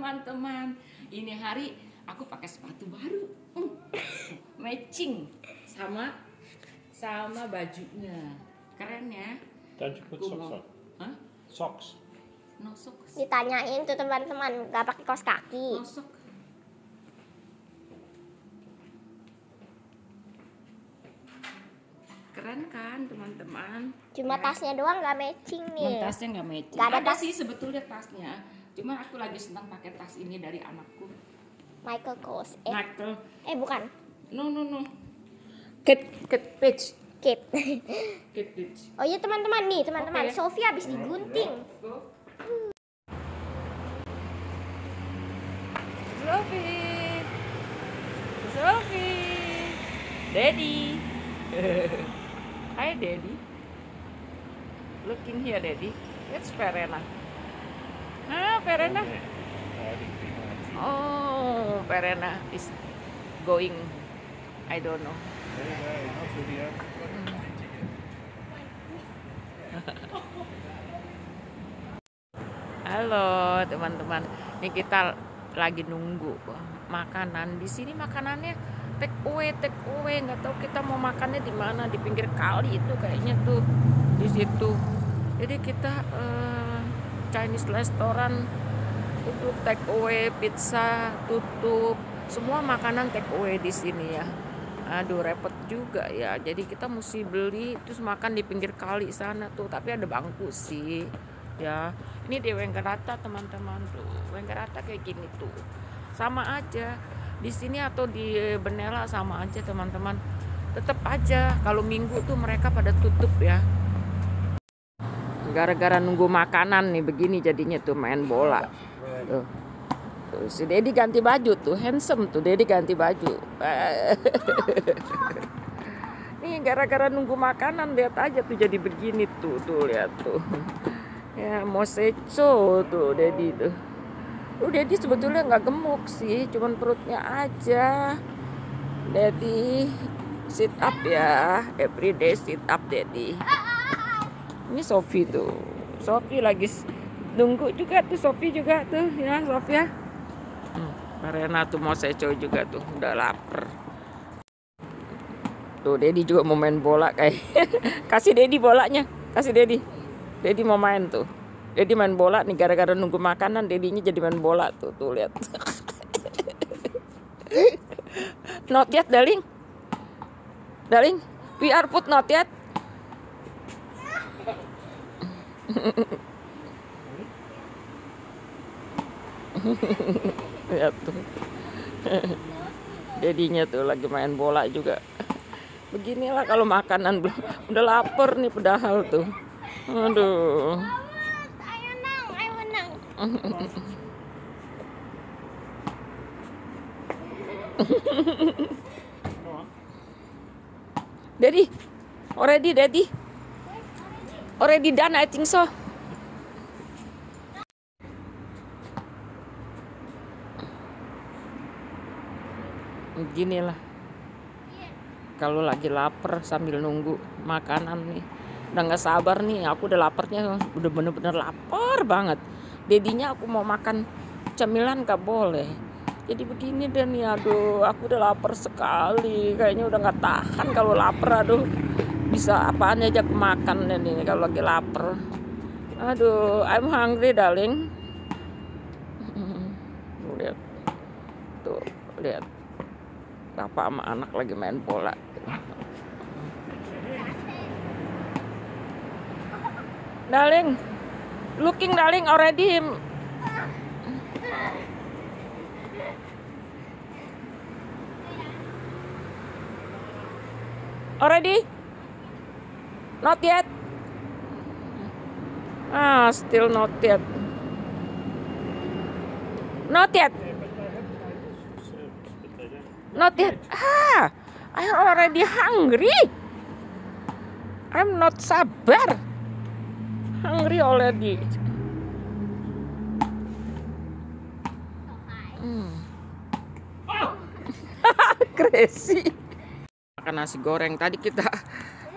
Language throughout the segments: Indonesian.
teman-teman. Ini hari aku pakai sepatu baru. Matching sama bajunya. Keren ya. Don't you put socks on? Hah? Socks. No socks. Ditanyain tuh teman-teman, nggak pakai kaos kaki. No socks. Keren kan teman-teman? Cuma tasnya doang nggak matching nih. Tasnya nggak matching. Gak ada Ada tas. sih sebetulnya tasnya. Cuma aku lagi senang pakai tas ini dari anakku. Michael Kors. Michael. Bukan. No. Kate Page. Kit. Kate Page. Oh iya teman-teman nih, teman-teman. Oke. Sofia habis digunting. Sophie. Daddy. Hi Daddy. Looking here Daddy. It's Verena. Verena. Oh, Verena is going. I don't know. Halo teman-teman. Ini kita lagi nunggu makanan. Di sini makanannya take away. Nggak tahu kita mau makannya di mana, di pinggir kali itu kayaknya tuh di situ. Jadi kita Chinese restoran tutup, take away, pizza tutup, semua makanan take away di sini ya. Aduh repot juga ya. Jadi kita mesti beli terus makan di pinggir kali sana tuh. Tapi ada bangku sih. Ya, ini di Wengkerata teman-teman tuh. Wengkerata kayak gini tuh. Sama aja. Di sini atau di Benela sama aja teman-teman. Tetap aja kalau Minggu tuh mereka pada tutup ya. Gara-gara nunggu makanan nih begini jadinya tuh main bola. Tuh. Tuh, si Dedi ganti baju tuh, handsome tuh Dedi ganti baju. Nih gara-gara nunggu makanan lihat aja tuh jadi begini tuh lihat tuh. Ya mau seco tuh Dedi tuh. Dedi sebetulnya nggak gemuk sih, cuman perutnya aja. Dedi sit up ya, everyday sit up Dedi. Ini Sophie tuh, Sophie lagi nunggu juga tuh, Sophie juga tuh ya Sophia. Verena tuh mau seco juga tuh, udah lapar. Tuh Dedi juga mau main bola kayak. Kasih Dedi bolanya, kasih Dedi. Dedi mau main tuh. Dedi main bola nih gara-gara nunggu makanan, Dedinya jadi main bola tuh lihat. Not yet darling. Darling, we are put not yet. Lihat tuh. Dedinya tuh lagi main bola juga. Beginilah kalau makanan udah lapar nih padahal tuh. Aduh. Ayo menang. Daddy, already done I think so. Beginilah kalau lagi lapar sambil nunggu makanan nih, udah nggak sabar nih, aku udah laparnya, udah bener-bener lapar banget. Dedinya aku mau makan cemilan gak boleh, jadi begini dan nih, aduh aku udah lapar sekali, kayaknya udah nggak tahan kalau lapar. Aduh bisa apaan aja aku makan nih kalau lagi lapar. Aduh I'm hungry darling. Lihat tuh, lihat bapak sama anak lagi main bola. Darling, looking darling already. Already? Not yet. Still not yet. Not yet. Not yet. I'm already hungry. I'm not sabar. Hungry already. Crazy. Makan nasi goreng. Tadi kita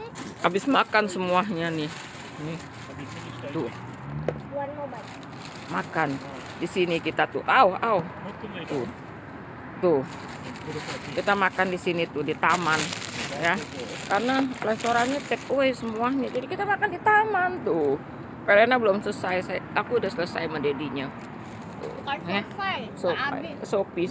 habis makan semuanya nih. Nih. Tuh. makan. Di sini kita tuh, tuh, tuh, kita makan di sini tuh di taman, ya. Karena restorannya take away semuanya, jadi kita makan di taman tuh. Perena belum selesai, aku udah selesai sama dedinya. Sophie,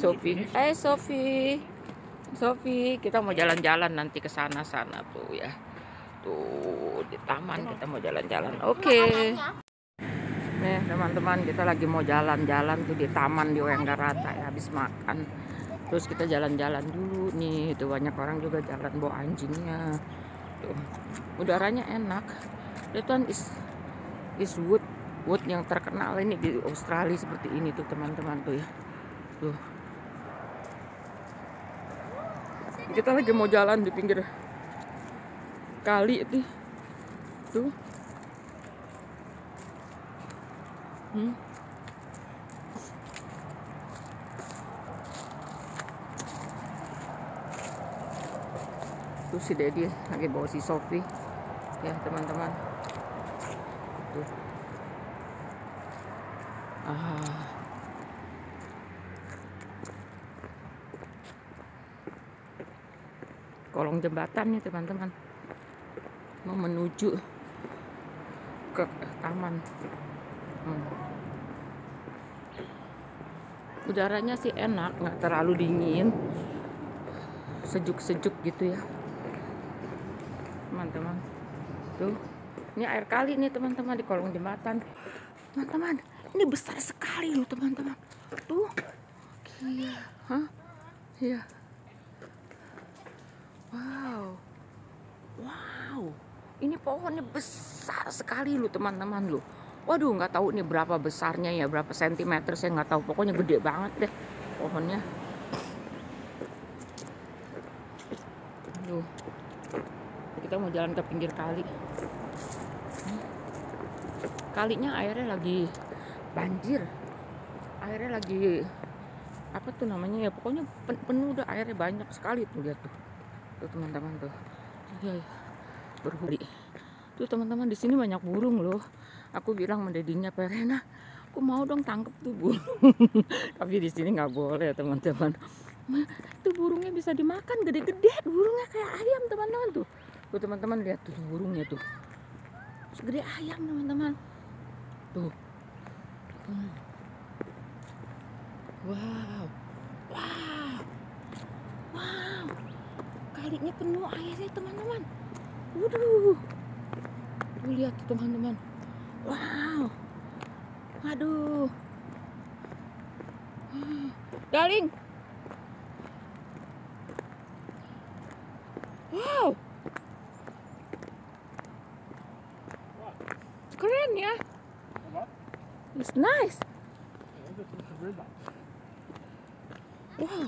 Sophie, kita mau jalan-jalan nanti ke sana tuh ya. Tuh di taman kita mau jalan-jalan. Oke. Nih teman-teman, kita lagi mau jalan-jalan tuh di taman di Wangaratta ya, habis makan. Terus kita jalan-jalan dulu nih. Itu banyak orang juga jalan bawa anjingnya. Tuh. Udaranya enak. Itu kan is wood yang terkenal ini di Australia seperti ini tuh teman-teman tuh ya. Tuh. Kita lagi mau jalan di pinggir kali itu. Tuh. Tuh si Dedi lagi bawa si Sophie ya teman-teman. Tuh. Kolong jembatan nih teman-teman, mau menuju ke taman. Udaranya sih enak, nggak terlalu dingin, sejuk-sejuk gitu ya teman-teman. Tuh, ini air kali nih teman-teman di kolong jembatan. Teman-teman, ini besar sekali loh teman-teman. Tuh, iya, iya. Wow, ini pohonnya besar sekali loh teman-teman loh. Waduh, nggak tahu ini berapa besarnya ya, berapa sentimeter saya nggak tahu. Pokoknya gede banget deh pohonnya. Aduh, kita mau jalan ke pinggir kali. Kalinya airnya lagi banjir, airnya lagi apa tuh namanya ya, pokoknya penuh udah, airnya banyak sekali tuh, lihat tuh teman-teman tuh. Ya, berhuri. Tuh teman-teman, di sini banyak burung loh. Aku bilang sama dedinya, Perena, aku mau dong tangkep tuh burung. Tapi di sini nggak boleh teman-teman. Tuh burungnya bisa dimakan, gede-gede burungnya kayak ayam teman-teman tuh. Tuh teman-teman lihat tuh burungnya tuh, segede ayam teman-teman. Tuh. Wow. Kalinya penuh airnya teman-teman. Waduh. Tuh lihat tuh teman-teman. Wow. Aduh. Darling. Wow. Keren ya. It's nice. Wow.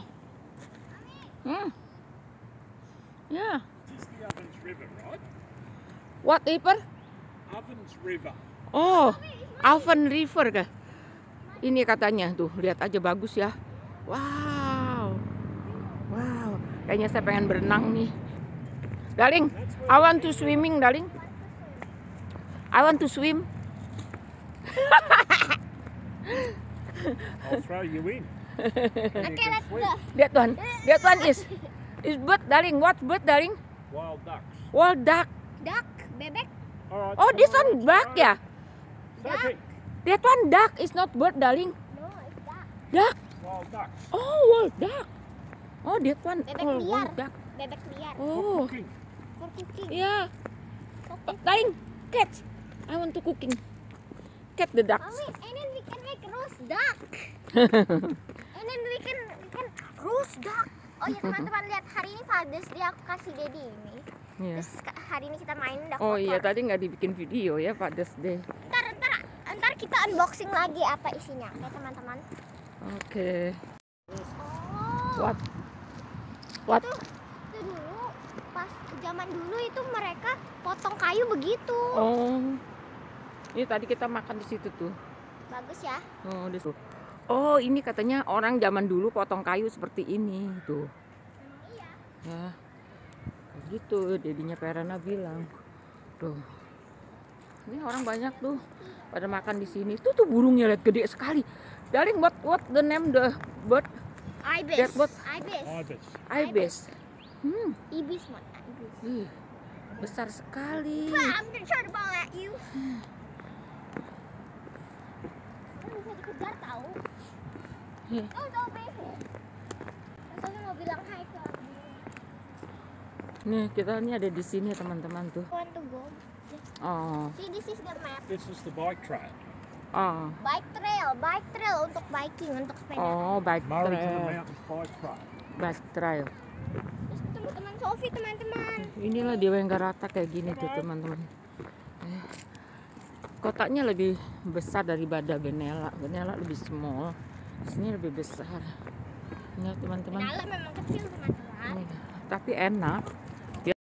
Yeah. This is the Ovens River, right? What river? Ovens River. Oh, Alvan River kah? Ini katanya tuh, lihat aja bagus ya. Wow. Kayaknya saya pengen berenang nih. Darling, I want to swimming, darling. I want to swim. I'll throw you in. Okay, let's go. That one is bird, darling. What bird, darling? Wild ducks. Wild duck. Duck, bebek. All right. Oh, this one duck ya? Sophie, That one duck is not bird, darling. No, it's duck. Duck. wild ducks. Oh, wild duck. Oh, that one. Bebek Oh, liar. wild duck. Bebek liar. Oh, Cooking. For cooking. yeah. Darling, catch. I want to cooking. Catch the ducks. Mommy, and then we can make roast duck. And then we can roast duck. Oh ya teman-teman, lihat hari ini Father's Day aku kasih Dedi ini. Iya. Terus hari ini kita main duck Oh motor. iya, tadi nggak dibikin video ya Father's Day. Ntar kita unboxing lagi apa isinya, oke teman-teman. Oke. Oh. What? Tuh dulu pas zaman dulu itu mereka potong kayu begitu. Oh. Ini tadi kita makan di situ tuh. Bagus ya. Oh, di situ. Oh, ini katanya orang zaman dulu potong kayu seperti ini tuh. Iya. Ya. Kayak gitu, dedinya Perena bilang. Tuh. Ini orang banyak tuh pada makan di sini. Tuh burungnya lihat gede sekali. Darling, what the name the bird? Ibis. That what? Ibis. Ibis. Ibis. Ibis, man. Ibis. Ih, besar sekali. Bah, I'm gonna turn the ball at you. Bisa dikejar tahu. Ih. Oh, so big. Saya mau bilang hai ke Abi. Nih kita ini ada di sini teman-teman tuh. Want to go? Oh, See, this is the map. This is the bike trail. oh, Bike trail untuk biking, untuk sepeda. oh, bike Murray to the trail, Mountains bike trail. bike trail. Terus teman-teman Sofi, teman-teman. Inilah dia yang rata kayak gini tuh teman-teman. Kotaknya lebih besar daripada Benella. Benella lebih small. Sini lebih besar. Ini teman-teman. Benalla memang kecil, teman-teman. Ini, tapi enak.